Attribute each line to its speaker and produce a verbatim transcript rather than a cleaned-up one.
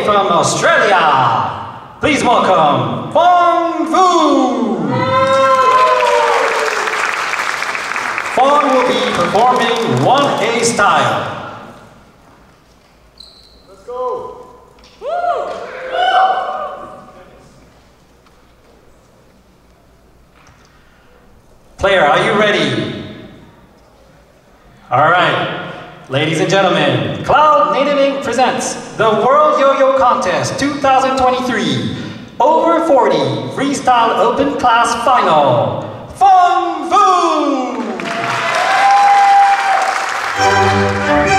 Speaker 1: from Australia, please welcome Phong Fu. Phong will be performing one A style.
Speaker 2: Let's go.
Speaker 1: Player, are you ready? All right, ladies and gentlemen, Cloud Native Incorporated presents the World Yo-Yo Contest two thousand twenty-three Over forty Freestyle Open Class Final. Phong Fu!